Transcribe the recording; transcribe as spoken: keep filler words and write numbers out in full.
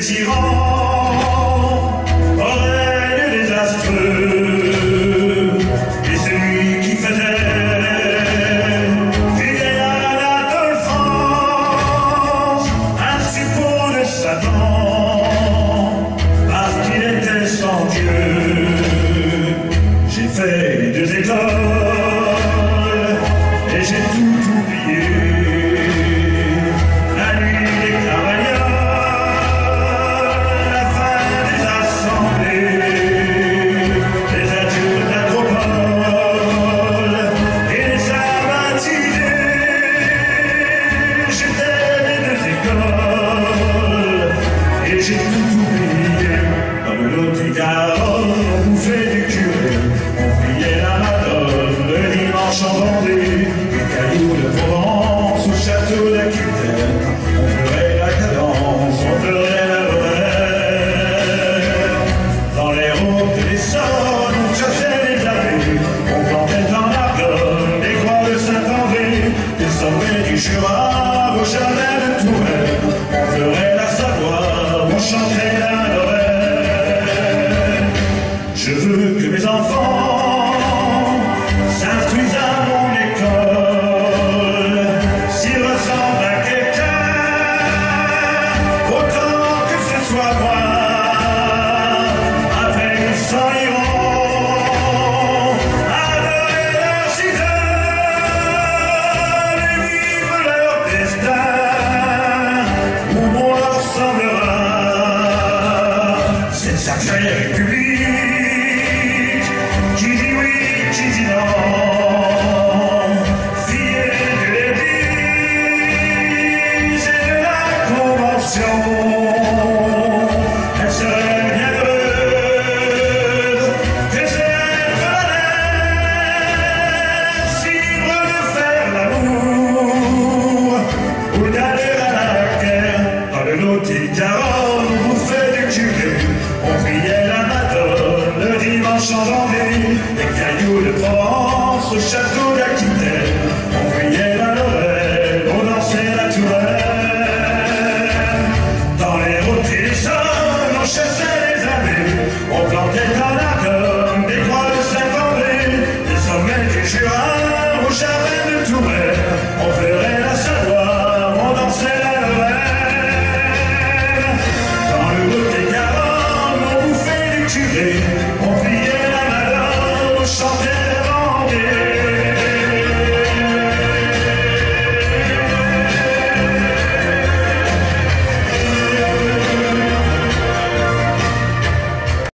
tyran au règne désastreux, et celui qui faisait vivre Anatole France un suppôt de Satan, parce qu'il était sans Dieu. J'ai fait les deux écoles et j'ai tout oublié. La nuit des cavaliers, la fin des assemblées, les adieux d'acropole et les sabbatisés. J'ai fait les deux écoles et j'ai tout oublié. Dans le Lot-et-Garonne, on bouffait du curé, on priait la Madone le dimanche en Vendée, les cailloux de Provence au château d'Aquitaine, on pleurait la cadence, on pleurait la Lorraine. Dans les routes et les Saônes, on chassait les abbés, on plantait en Argonne des croix de Saint-André, des sommets du Jura au jardin